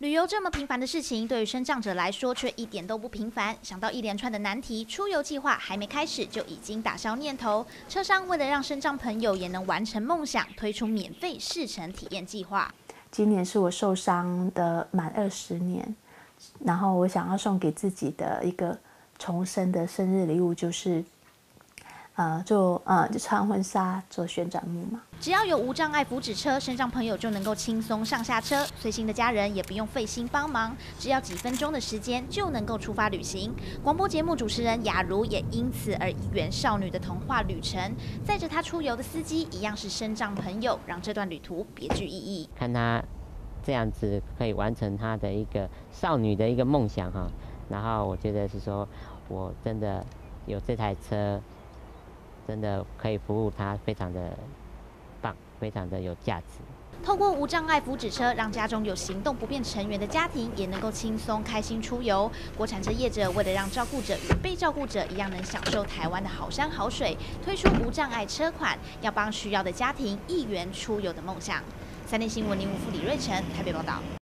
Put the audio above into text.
旅游这么平凡的事情，对于身障者来说却一点都不平凡。想到一连串的难题，出游计划还没开始就已经打消念头。车商为了让身障朋友也能完成梦想，推出免费试乘体验计划。 今年是我受伤的满20年，然后我想要送给自己的一个重生的生日礼物，就是就穿婚纱做旋转木马。 只要有无障碍福祉车，身障朋友就能够轻松上下车，随行的家人也不用费心帮忙，只要几分钟的时间就能够出发旅行。广播节目主持人雅茹也因此而一圆少女的童话旅程。载着她出游的司机一样是身障朋友，让这段旅途别具意义。 看她这样子可以完成她的一个少女的一个梦想哈，然后我觉得是说，我真的有这台车，真的可以服务她，非常的棒，非常的有价值。 透过无障碍福祉车，让家中有行动不便成员的家庭也能够轻松开心出游。国产车业者为了让照顾者与被照顾者一样能享受台湾的好山好水，推出无障碍车款，要帮需要的家庭一圆出游的梦想。3立新闻林武富李瑞成台北报道。